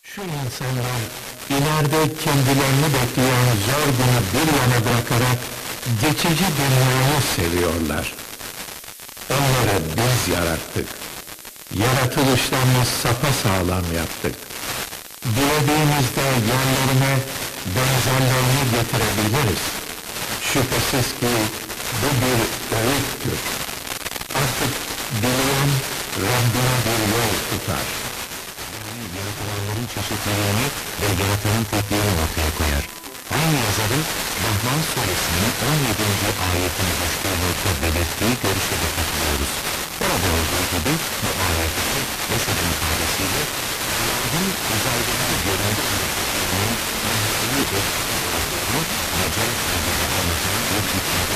Şu insanlar ileride kendilerini bekleyen zor günü bir yana bırakarak geçici dünyayı seviyorlar. Onları biz yarattık. Yaratılışlarını sapasağlam yaptık. Dilediğimizde yerlerine benzerlerini getirebiliriz. Şüphesiz ki bu bir öğüttür. Artık dileyen Rabbine bir yol tutar. Yaratılanların çeşitliliğini ve yaratanın tekliğini ortaya koyar. Aynı yazarın Rahman suresinin 17. ayetini başka nokta belirttiği görüşe de katılıyoruz. Orada olduğu gibi bu ayetteki mesela ifadesiyle Allah'ın uzaydaki görüntü hareketlerinin mahvolü etkisi olduğunu Necel Suresi'nde anlatan bir hikmete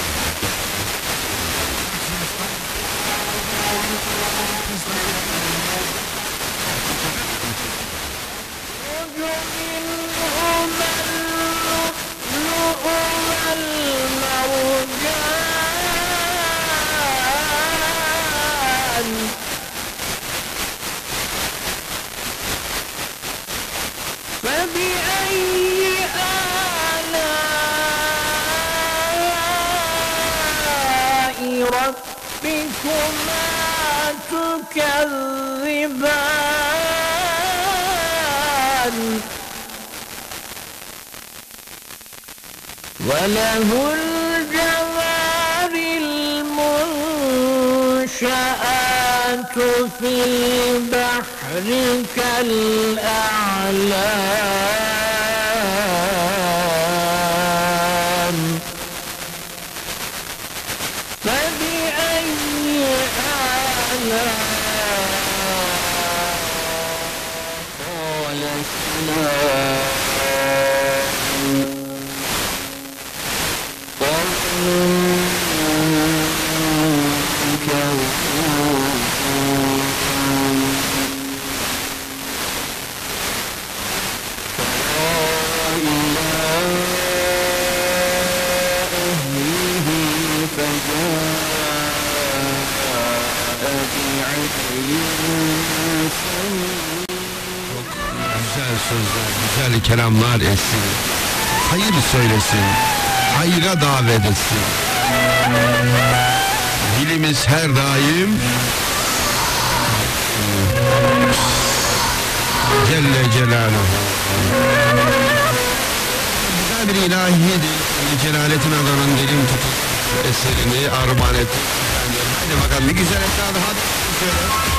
فبأي آلاء ربكما تكذبان وله الجوار المنشآت في البحر كالأعلام فبأي آلاء قال Güzel sözler, güzel kelamlar etsin, hayır söylesin, hayra davet etsin. Dilimiz her daim Celle Celaluhu. Güzel bir ilahidir, Celaletin adamın dilim tutup eserini armağan etti. Hadi bakalım bir güzel esnada hadi söyle.